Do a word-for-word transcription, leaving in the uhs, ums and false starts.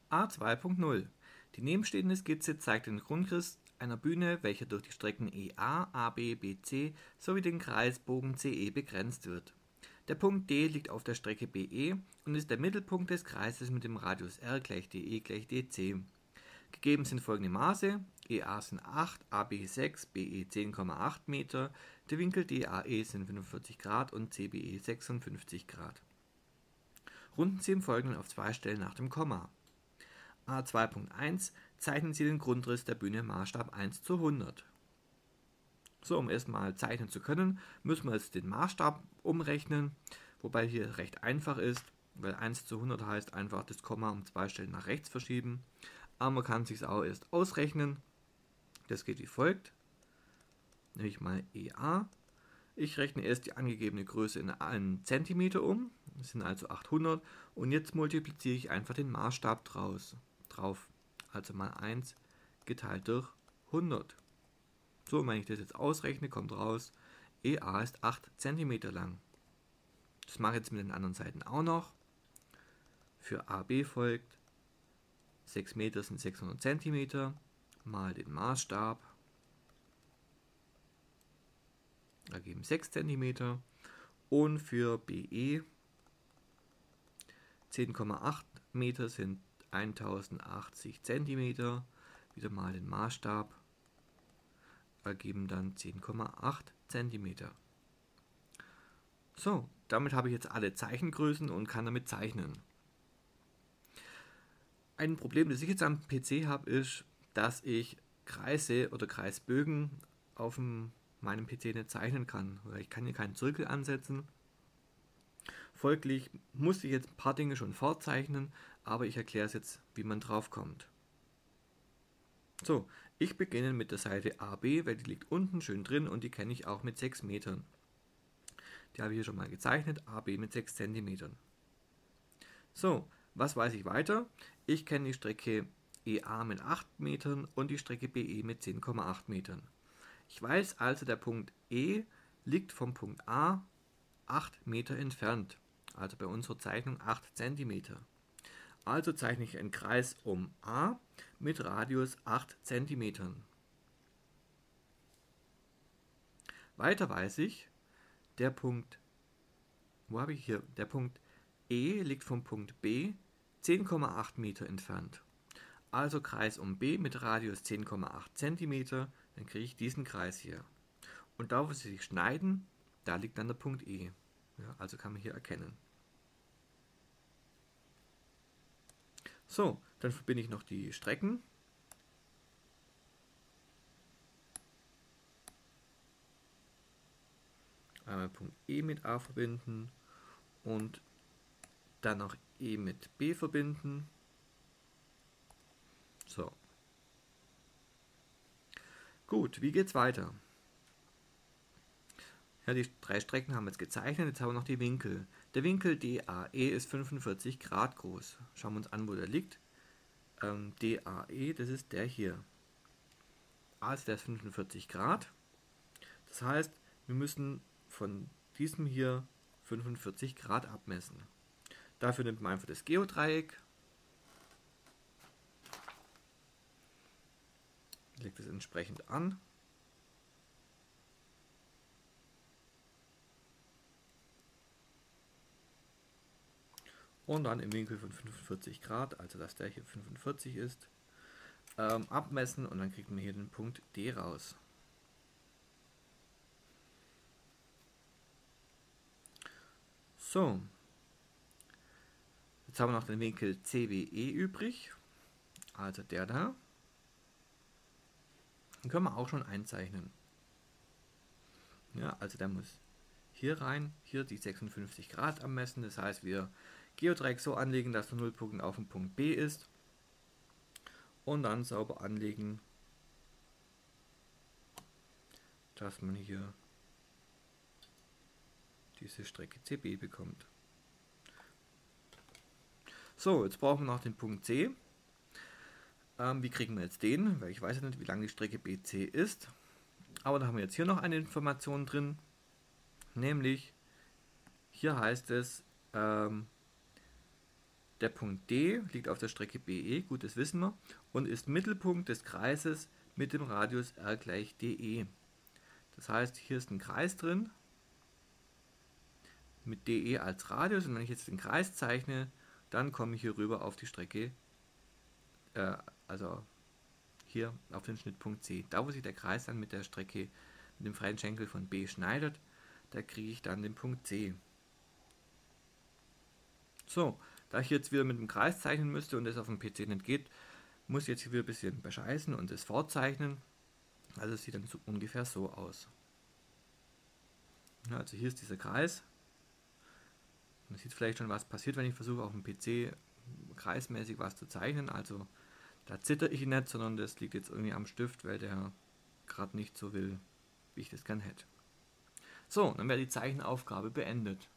A zwei Punkt null. Die nebenstehende Skizze zeigt den Grundriss einer Bühne, welcher durch die Strecken E A, A B, B C sowie den Kreisbogen C E begrenzt wird. Der Punkt D liegt auf der Strecke B E und ist der Mittelpunkt des Kreises mit dem Radius R gleich D E gleich D C. Gegeben sind folgende Maße: E A sind acht, A B sechs, B E zehn Komma acht Meter, der Winkel D A E sind fünfundvierzig Grad und C B E sechsundfünfzig Grad. Runden Sie im Folgenden auf zwei Stellen nach dem Komma. A zwei Punkt eins. Zeichnen Sie den Grundriss der Bühne Maßstab eins zu hundert. So, um erstmal zeichnen zu können, müssen wir jetzt den Maßstab umrechnen, wobei hier recht einfach ist, weil eins zu hundert heißt einfach das Komma um zwei Stellen nach rechts verschieben. Aber man kann es sich auch erst ausrechnen. Das geht wie folgt. Nehme ich mal E A. Ich rechne erst die angegebene Größe in einen Zentimeter um. Das sind also achthundert. Und jetzt multipliziere ich einfach den Maßstab draus, drauf. Also mal eins geteilt durch hundert. So, wenn ich das jetzt ausrechne, kommt raus, E A ist acht Zentimeter lang. Das mache ich jetzt mit den anderen Seiten auch noch. Für A B folgt sechs Meter sind sechshundert Zentimeter, mal den Maßstab, ergeben sechs Zentimeter. Und für B E zehn Komma acht Meter sind tausendachtzig Zentimeter, wieder mal den Maßstab, ergeben dann zehn Komma acht Zentimeter. So, damit habe ich jetzt alle Zeichengrößen und kann damit zeichnen. Ein Problem, das ich jetzt am P C habe, ist, dass ich Kreise oder Kreisbögen auf dem, meinem P C nicht zeichnen kann. Ich kann hier keinen Zirkel ansetzen. Folglich muss ich jetzt ein paar Dinge schon vorzeichnen, aber ich erkläre es jetzt, wie man drauf kommt. So, ich beginne mit der Seite A B, weil die liegt unten schön drin und die kenne ich auch mit sechs Metern. Die habe ich hier schon mal gezeichnet, A B mit sechs Zentimetern. So, was weiß ich weiter? Ich kenne die Strecke E A mit acht Metern und die Strecke B E mit zehn Komma acht Metern. Ich weiß also, der Punkt E liegt vom Punkt A acht Meter entfernt, also bei unserer Zeichnung acht Zentimeter. Also zeichne ich einen Kreis um A mit Radius acht Zentimetern. Weiter weiß ich, der Punkt, wo habe ich hier, der Punkt E liegt vom Punkt B zehn Komma acht Meter entfernt. Also Kreis um B mit Radius zehn Komma acht Zentimeter, dann kriege ich diesen Kreis hier. Und da, wo sie sich schneiden, da liegt dann der Punkt E. Ja, also kann man hier erkennen. So, dann verbinde ich noch die Strecken. Einmal Punkt E mit A verbinden und dann noch E mit B verbinden. So. Gut, wie geht's weiter? Ja, die drei Strecken haben wir jetzt gezeichnet, jetzt haben wir noch die Winkel. Der Winkel D A E ist fünfundvierzig Grad groß. Schauen wir uns an, wo der liegt. Ähm, D A E, das ist der hier. Also der ist fünfundvierzig Grad. Das heißt, wir müssen von diesem hier fünfundvierzig Grad abmessen. Dafür nimmt man einfach das Geodreieck, legt es entsprechend an. Und dann im Winkel von fünfundvierzig Grad, also dass der hier fünfundvierzig ist, ähm, abmessen und dann kriegt man hier den Punkt D raus. So, jetzt haben wir noch den Winkel C B E übrig, also der da. Den können wir auch schon einzeichnen. Ja, also der muss hier rein, hier die sechsundfünfzig Grad abmessen, das heißt wir Geodreieck so anlegen, dass der Nullpunkt auf dem Punkt B ist und dann sauber anlegen, dass man hier diese Strecke C B bekommt. So, jetzt brauchen wir noch den Punkt C. Ähm, wie kriegen wir jetzt den? Weil ich weiß ja nicht, wie lang die Strecke B C ist. Aber da haben wir jetzt hier noch eine Information drin. Nämlich, hier heißt es, ähm, Der Punkt D liegt auf der Strecke B E, gut, das wissen wir, und ist Mittelpunkt des Kreises mit dem Radius r gleich D E. Das heißt, hier ist ein Kreis drin mit D E als Radius, und wenn ich jetzt den Kreis zeichne, dann komme ich hier rüber auf die Strecke, äh, also hier auf den Schnittpunkt C. Da, wo sich der Kreis dann mit der Strecke, mit dem freien Schenkel von B schneidet, da kriege ich dann den Punkt C. So, da ich jetzt wieder mit dem Kreis zeichnen müsste und das auf dem P C nicht geht, muss ich jetzt hier wieder ein bisschen bescheißen und es vorzeichnen. Also es sieht dann so ungefähr so aus. Ja, also hier ist dieser Kreis. Man sieht vielleicht schon, was passiert, wenn ich versuche, auf dem P C kreismäßig was zu zeichnen. Also da zitter ich nicht, sondern das liegt jetzt irgendwie am Stift, weil der gerade nicht so will, wie ich das gern hätte. So, dann wäre die Zeichenaufgabe beendet.